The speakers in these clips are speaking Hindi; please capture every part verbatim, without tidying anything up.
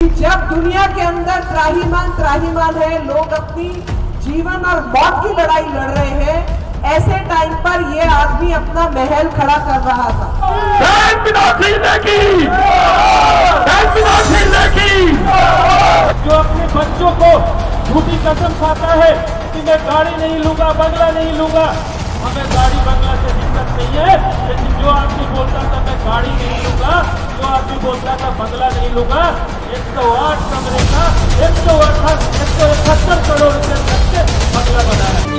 जब दुनिया के अंदर त्राहिमाम त्राहिमाम है, लोग अपनी जीवन और मौत की लड़ाई लड़ रहे हैं, ऐसे टाइम पर ये आदमी अपना महल खड़ा कर रहा था। जो अपने बच्चों को झूठी कसम खाता है कि मैं गाड़ी नहीं लूंगा, बंगला नहीं लूंगा, हमें गाड़ी बंगला से दिक्कत नहीं है, लेकिन जो आदमी बोलता था मैं गाड़ी नहीं लूंगा, जो आदमी बोलता था बंगला नहीं लूंगा, एक सौ आठ कमरे का एक सौ एक सौ इकहत्तर करोड़ रुपए खर्च से बंगला बनाया।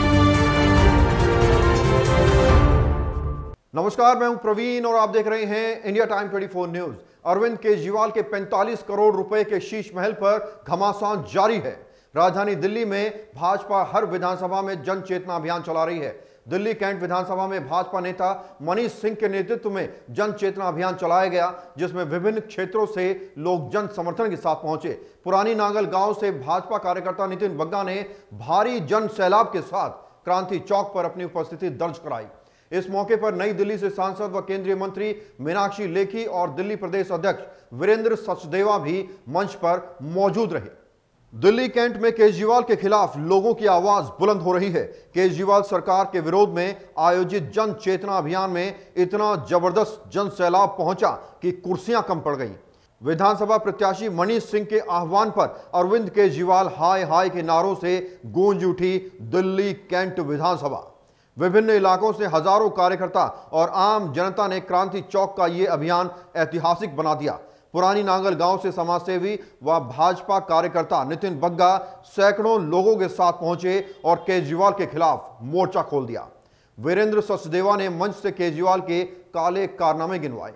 नमस्कार, मैं हूं प्रवीण और आप देख रहे हैं इंडिया टाइम चौबीस न्यूज। अरविंद केजरीवाल के पैंतालीस करोड़ रुपए के शीश महल पर घमासान जारी है। राजधानी दिल्ली में भाजपा हर विधानसभा में जन चेतना अभियान चला रही है। दिल्ली कैंट विधानसभा में भाजपा नेता मनीष सिंह के नेतृत्व में जन चेतना अभियान चलाया गया, जिसमें विभिन्न क्षेत्रों से लोग जन समर्थन के साथ पहुंचे। पुरानी नांगल गांव से भाजपा कार्यकर्ता नितिन बग्गा ने भारी जन सैलाब के साथ क्रांति चौक पर अपनी उपस्थिति दर्ज कराई। इस मौके पर नई दिल्ली से सांसद व केंद्रीय मंत्री मीनाक्षी लेखी और दिल्ली प्रदेश अध्यक्ष वीरेंद्र सचदेवा भी मंच पर मौजूद रहे। दिल्ली कैंट में केजरीवाल के खिलाफ लोगों की आवाज बुलंद हो रही है। केजरीवाल सरकार के विरोध में आयोजित जन चेतना अभियान में इतना जबरदस्त जन सैलाब पहुंचा कि कुर्सियां कम पड़ गईं। विधानसभा प्रत्याशी मनीष सिंह के आह्वान पर अरविंद केजरीवाल हाय हाय के नारों से गूंज उठी दिल्ली कैंट विधानसभा। विभिन्न इलाकों से हजारों कार्यकर्ता और आम जनता ने क्रांति चौक का यह अभियान ऐतिहासिक बना दिया। पुरानी नांगल गांव से समाजसेवी व भाजपा कार्यकर्ता नितिन बग्गा सैकड़ों लोगों के साथ पहुंचे और केजरीवाल के खिलाफ मोर्चा खोल दिया। वीरेंद्र सचदेवा ने मंच से केजरीवाल के काले कारनामे गिनवाए।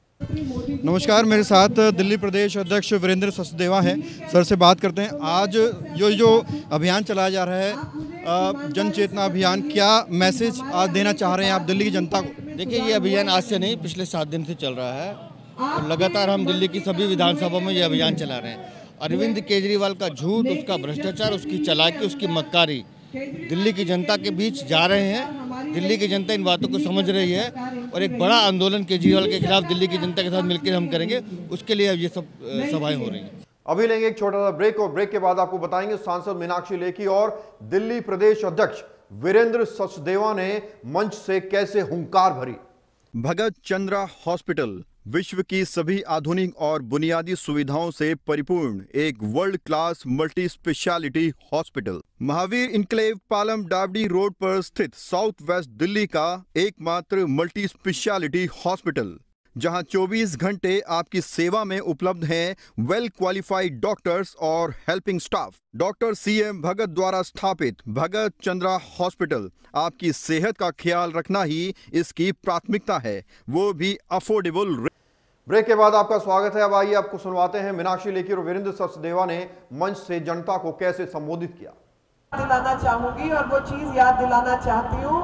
नमस्कार, मेरे साथ दिल्ली प्रदेश अध्यक्ष वीरेंद्र सचदेवा हैं। सर से बात करते हैं। आज जो जो अभियान चलाया जा रहा है जन चेतना अभियान, क्या मैसेज आज देना चाह रहे हैं आप दिल्ली की जनता को? देखिए, ये अभियान आज से नहीं, पिछले सात दिन से चल रहा है और लगातार हम दिल्ली की सभी विधानसभा में ये अभियान चला रहे हैं। अरविंद केजरीवाल का झूठ, उसका भ्रष्टाचार, उसकी चालाकी, उसकी मक्कारी दिल्ली की जनता के बीच जा रहे हैं। दिल्ली की जनता इन बातों को समझ रही है और एक बड़ा आंदोलन केजरीवाल के खिलाफ दिल्ली की जनता के साथ मिलकर हम करेंगे। उसके लिए अब ये सब सभाएं हो रही हैं। अभी लेंगे एक छोटा सा ब्रेक और ब्रेक के बाद आपको बताएंगे सांसद मीनाक्षी लेखी और दिल्ली प्रदेश अध्यक्ष वीरेंद्र सचदेवा ने मंच से कैसे हुंकार भरी। भगत चंद्रा हॉस्पिटल विश्व की सभी आधुनिक और बुनियादी सुविधाओं से परिपूर्ण एक world class multi speciality hospital Mahavir enclave Palam डावडी रोड पर स्थित साउथ वेस्ट दिल्ली का एकमात्र मल्टी स्पेशलिटी हॉस्पिटल, जहां चौबीस घंटे आपकी सेवा में उपलब्ध हैं वेल क्वालिफाइड डॉक्टर्स और helping staff. Doctor C M Bhagat द्वारा स्थापित भगत चंद्रा हॉस्पिटल आपकी सेहत का ख्याल रखना ही इसकी प्राथमिकता है, वो भी अफोर्डेबल। ब्रेक के बाद आपका स्वागत है। अब आइए आपको सुनवाते हैं मीनाक्षी लेखी और वीरेंद्र सचदेवा ने मंच से जनता को कैसे संबोधित किया। दिलाना चाहूंगी और वो चीज याद दिलाना चाहती हूँ,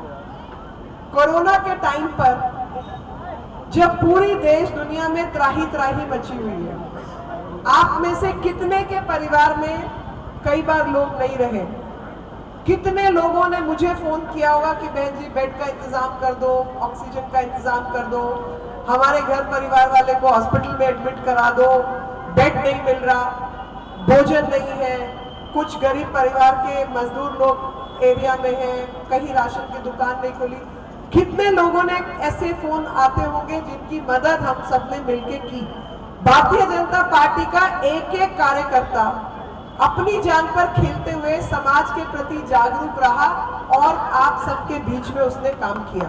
कोरोना के टाइम पर जब पूरी देश दुनिया में त्राही त्राही मची हुई है, आप में से कितने के परिवार में कई बार लोग नहीं रहे? कितने लोगों ने मुझे फोन किया होगा कि बहन जी बेड का इंतजाम कर दो, ऑक्सीजन का इंतजाम कर दो, हमारे घर परिवार वाले को हॉस्पिटल में एडमिट करा दो, बेड नहीं मिल रहा, भोजन नहीं है। कुछ गरीब परिवार के मजदूर लोग एरिया में हैं, कहीं राशन की दुकान नहीं खुली। कितने लोगों ने ऐसे फोन आते होंगे जिनकी मदद हम सबने मिलके की। भारतीय जनता पार्टी का एक एक कार्यकर्ता अपनी जान पर खेलते हुए समाज के प्रति जागरूक रहा और आप सबके बीच में उसने काम किया।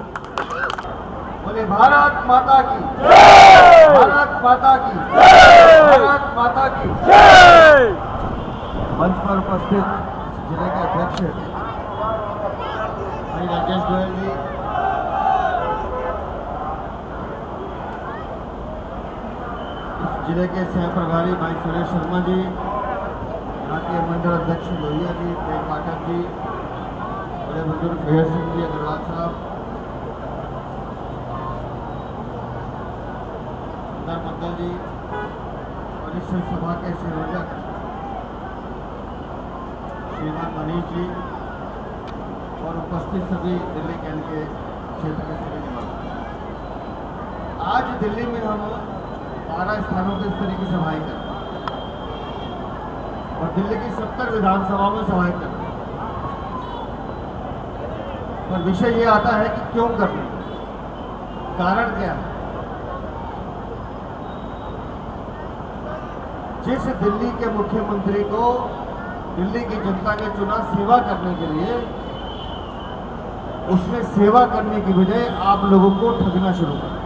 बोले भारत माता की जय, भारत माता की जय, भारत माता की जय। मंच पर उपस्थित जिले के अध्यक्ष भाई राजेश गोयल जी, जिले के सह प्रभारी भाई सुरेश शर्मा जी, भारतीय मंडल अध्यक्ष लोहिया जी, प्रेम पाठक जी, बड़े बुजुर्ग भैया सिंह जी, अग्रवाल साहब, सुंदर मंडल जी और इस सभा के संयोजक श्रीमान मनीष जी और उपस्थित सभी दिल्ली कैंट के क्षेत्र के सभी निवासी। आज दिल्ली में हम बारह स्थानों पर इस तरह की सभाएं करते हैं। और दिल्ली की सत्तर विधानसभा में सभाएं करनी है। पर विषय ये आता है कि क्यों करनी, कारण क्या है। जिस दिल्ली के मुख्यमंत्री को दिल्ली की जनता ने चुना सेवा करने के लिए, उसने सेवा करने की बजाय आप लोगों को ठगना शुरू कर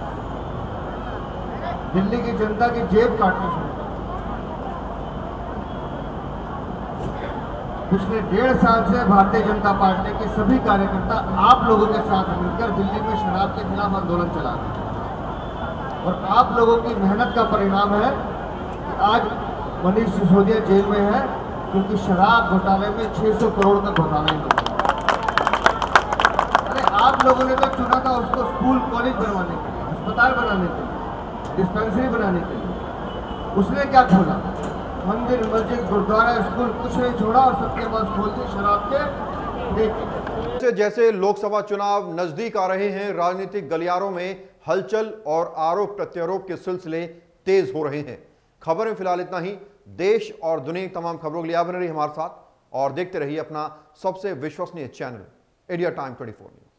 दिया, दिल्ली की जनता की जेब काटना शुरू कर दिया। पिछले डेढ़ साल से भारतीय जनता पार्टी के सभी कार्यकर्ता आप लोगों के साथ मिलकर दिल्ली में शराब के खिलाफ आंदोलन चला रहे हैं और आप लोगों की मेहनत का परिणाम है कि आज मनीष सिसोदिया जेल में है, क्योंकि शराब घोटाले में छह सौ करोड़ का घोटाला ही होता है। अरे आप लोगों ने तो चुना था उसको स्कूल कॉलेज बनवाने के लिए, अस्पताल बनाने के लिए, डिस्पेंसरी बनाने के लिए। उसने क्या खोला? मंदिर, मस्जिद, गुरुद्वारा, स्कूल कुछ नहीं छोड़ा और सबके पास खोल दी शराब के ठेके। जैसे लोकसभा चुनाव नजदीक आ रहे हैं, राजनीतिक गलियारों में हलचल और आरोप प्रत्यारोप के सिलसिले तेज हो रहे हैं। खबर में फिलहाल इतना ही। देश और दुनिया की तमाम खबरों के लिए आप बने रहिए हमारे साथ और देखते रहिए अपना सबसे विश्वसनीय चैनल इंडिया टाइम चौबीस न्यूज।